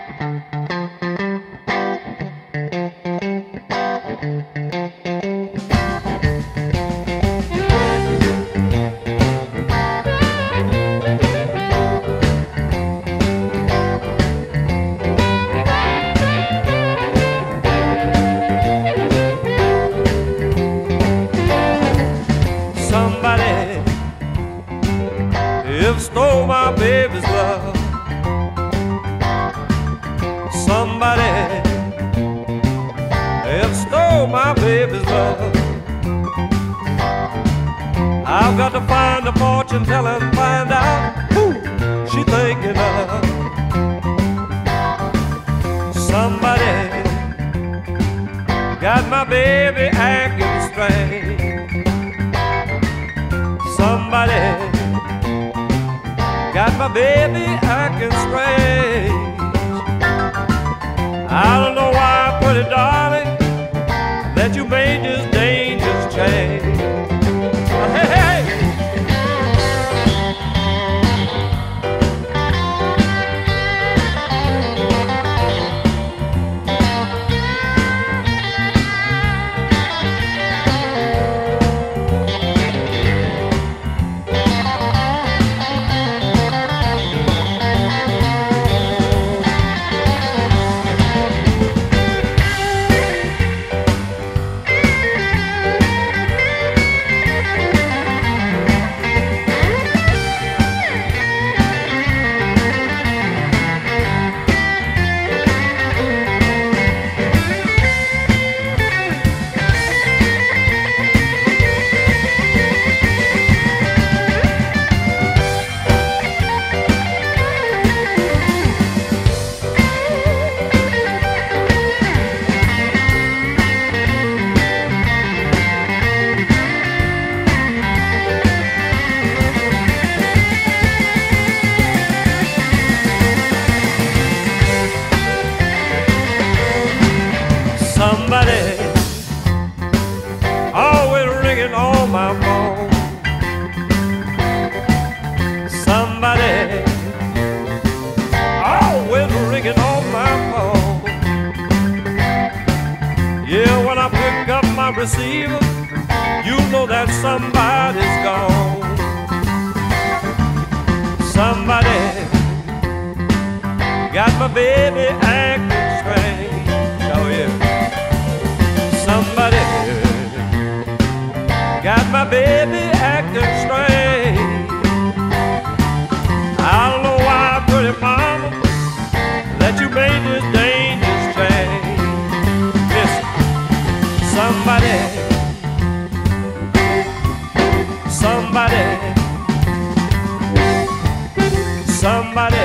Somebody if stole my baby's love. Somebody if stole my baby's love. I've got to find a fortune teller and find out who she thinking of. Somebody got my baby acting strange. Somebody got my baby acting strange. I don't know why, pretty darling, that you made this dangerous change. Hey, hey. Somebody always ringing on my phone. Somebody always ringing on my phone. Yeah, when I pick up my receiver, you know that somebody's gone. Somebody got my baby acting strange. Oh yeah. Somebody got my baby acting strange. I don't know why, pretty mama, that you made this dangerous change. Listen, somebody, somebody, somebody,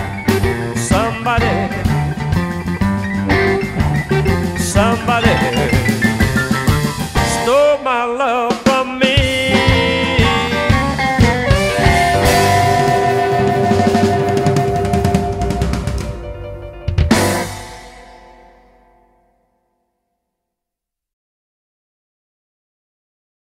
somebody, somebody